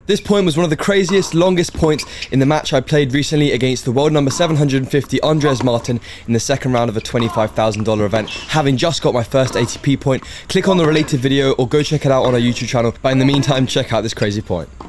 This point was one of the craziest, longest points in the match I played recently against the world number 750 Andres Martin in the second round of a $25,000 event. Having just got my first ATP point, click on the related video or go check it out on our YouTube channel. But in the meantime, check out this crazy point.